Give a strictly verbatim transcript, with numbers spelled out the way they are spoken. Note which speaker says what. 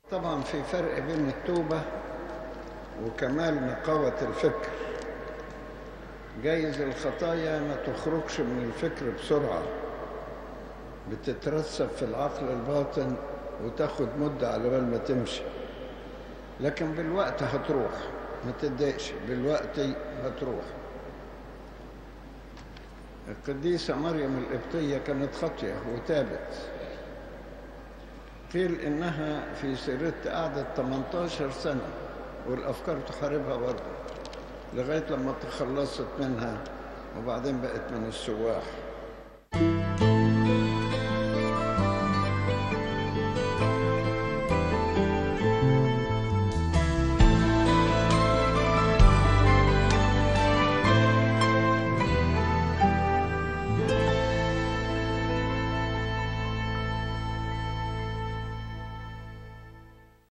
Speaker 1: طبعا في فرق بين التوبة وكمال نقاوة الفكر. جايز الخطايا ما تخرجش من الفكر بسرعة، بتترسب في العقل الباطن وتاخد مدة على بال ما تمشي، لكن بالوقت هتروح، ما تتضايقش، بالوقت هتروح. القديسة مريم القبطية كانت خاطية وتابت، قيل إنها في سيرتها قعدت ثمانية عشر سنة والأفكار تحاربها برضه لغاية لما تخلصت منها، وبعدين بقت من السواح.